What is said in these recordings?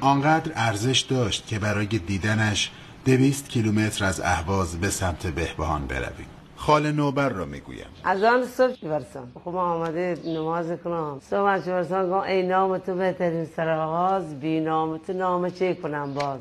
آنقدر ارزش داشت که برای دیدنش 200 کیلومتر از اهواز به سمت بهبهان برویم. خاله نوبر را میگویم. از آن صبح برسم خب آمده نماز کنم صبح برسم گفتم ای نام تو بهترین سرآغاز، بی نام تو نام چه کنم باز.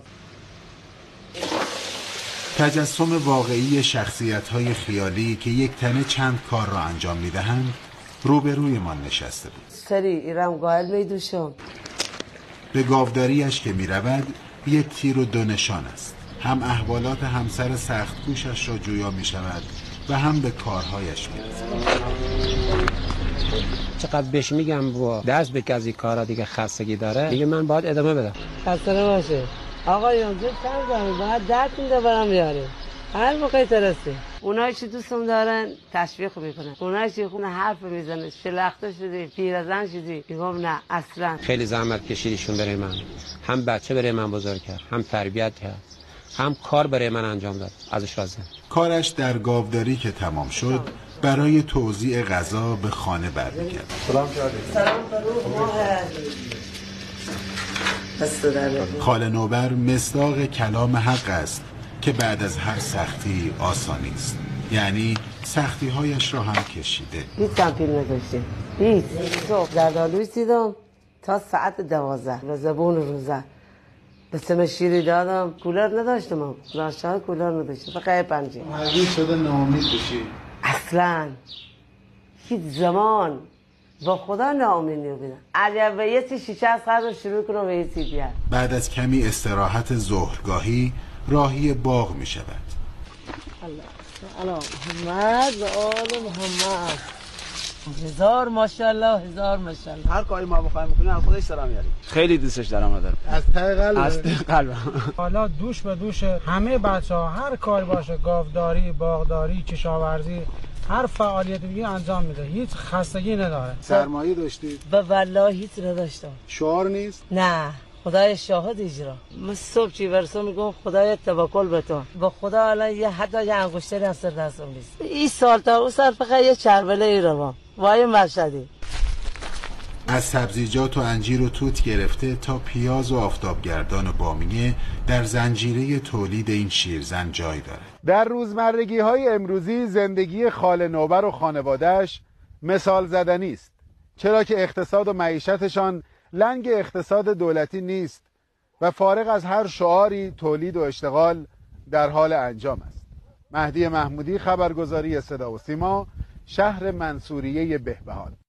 تجسم واقعی شخصیت‌های خیالی که یک تنه چند کار را انجام می‌دهند روبروی ما نشسته بود. سری ایرم گایل میدوشم. به گاوداریش که می‌رود یک تیر و 2 نشان است. هم احوالات همسر سخت کوشش را جویا می‌شود و هم به کارهایش می‌رسد. چقدر بهش میگم با دست بکش از این کارا دیگه خستگی داره، دیگه من باید ادامه بدم. خسته باشه آقایون زود کم دارم باید درد میده برام بیاره هر موقع ترسته. اونایی که دوستم دارن تشویق میکنن، اونایی که خونه حرف میزنه شلخته شدی پیرزن شدی میگم نه اصلا. خیلی زحمت کشیدشون برای من، هم بچه برای من بزرگ کرد، هم تربیت کرد، هم کار برای من انجام داد. ازش راضیم. کارش در گاوداری که تمام شد برای توزیع غذا به خانه برمیگرد. سلام خاله نوبر مصداق کلام حق است که بعد از هر سختی آسانی است. یعنی سختی هایش را هم کشیده. هیچ تنفیل نداشتیم. هیچ صبح زردالوی سیدم تا ساعت 12 به زبون روزه به سم شیری دادم. کولر نداشتم، ناشتای کولر نداشتم، فقط پنجه. مجبور شده ناامید بشی؟ اصلا هیچ زمان با خدا ناامید نمی‌بینم. اگر به یه شیشه از خرد شروع کنم به یه چیز بیاد. بعد از کمی استراحت ظهرگاهی راهی باغ می شود. الله محمد و آل محمد. هزار ماشاءالله هزار ماشاءالله. هر کاری ما بخوایم بکنیم از خودش سلام میاریم. خیلی دوستش دارم مادر. از ته قلب. از ته قلبم. حالا دوش به دوش همه بچه‌ها هر کاری باشه، گاوداری، باغداری، کشاورزی، هر فعالیت دیگه انجام میده، هیچ خستگی نداره. سرمایه داشتید؟ به والله هیچ نداشتم. شعار نیست؟ نه خدای شاهد اجرا. من صبح چی برسم میگم خدای توکل به تو. با خدا الان یه حتی یه انگشتری از سر دستم نیست. این سال تا اون سال فقط یه چربله ای رو وای مشهدی. از سبزیجات و انجیر و توت گرفته تا پیاز و آفتابگردان و بامیه در زنجیره تولید این شیرزن جای داره. در روزمرگی های امروزی زندگی خاله نوبر و خانواده‌اش مثال زدنی است، چرا که اقتصاد و معیشتشان لنگ اقتصاد دولتی نیست و فارغ از هر شعاری تولید و اشتغال در حال انجام است. مهدی محمودی، خبرگزاری صدا و سیما، شهر منصوریه بهبهان.